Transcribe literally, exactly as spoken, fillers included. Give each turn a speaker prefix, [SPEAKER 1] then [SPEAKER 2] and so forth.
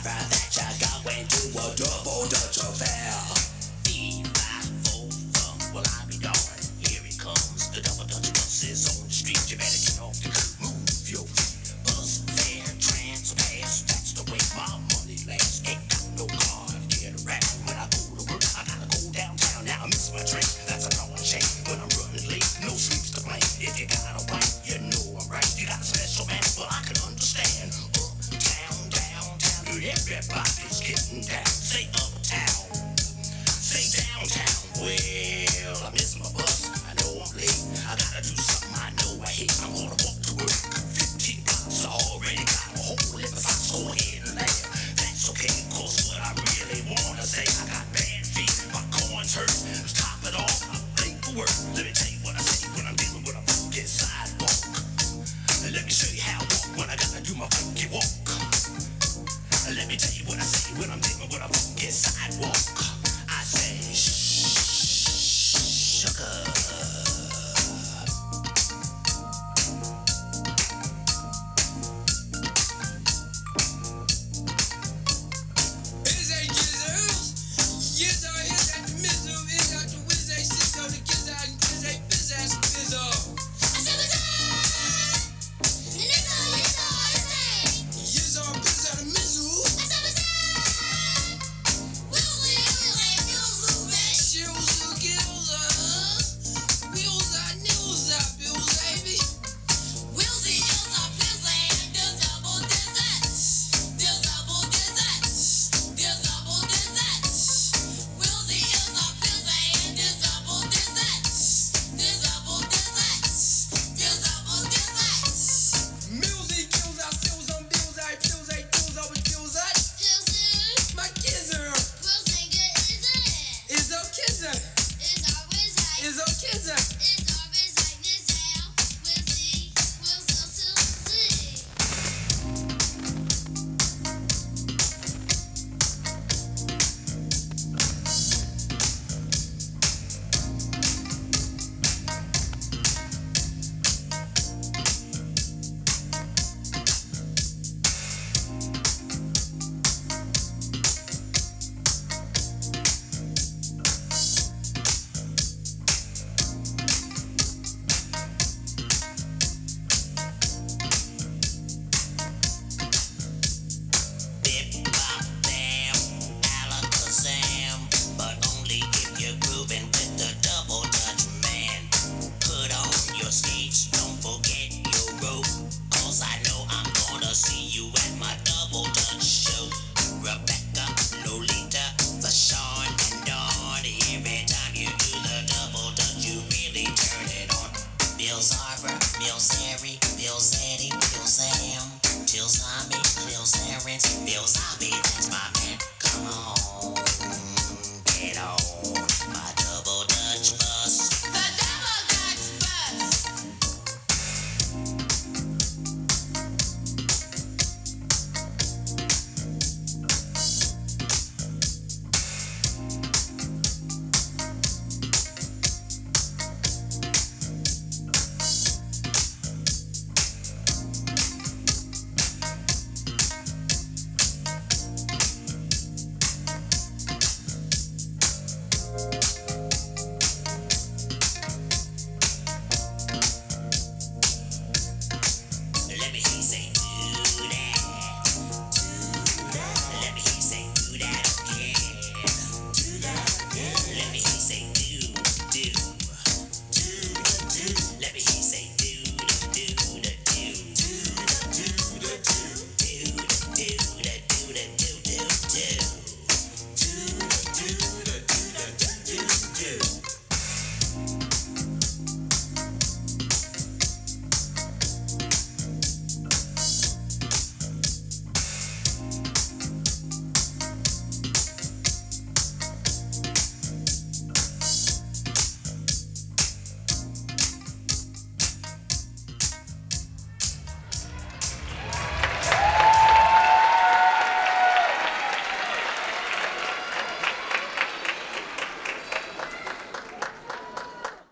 [SPEAKER 1] that you got went to a double Dutch affair. D five four four, well I be darned. Here it comes, the double Dutch bus is on the street. You better get off the curb, move your feet. Bus fare, trans pass, that's the way my money lasts. Ain't got no car to get around. When I go to work, I gotta go downtown. Now I miss my train, that's a darn shame. When I'm running late, no sleeps to blame. If you got a wife, you know I'm right. You got a special man, well I can understand. Uptown, downtown, everybody's getting down. Say uptown, say downtown. Well, I miss my bus, I know I'm late. I gotta do something I know I hate. I'm gonna walk to work. Fifteen blocks, I already got a hole in my socks. Go ahead and laugh. That's okay, of course, what I really wanna say. I got bad feet, my corns hurt. To top it off, I'm late for work. Let me tell you what I say when I'm dealing with a funky sidewalk. Let me show you how I walk when I gotta do my funky walk. Let me tell you what I say when I'm dealing with a funky sidewalk. I say, sugar.
[SPEAKER 2] Bill Zari, Bill Zeddy, Bill Sam, Till Zombie, Bill Zombie, Bill Zombie, that's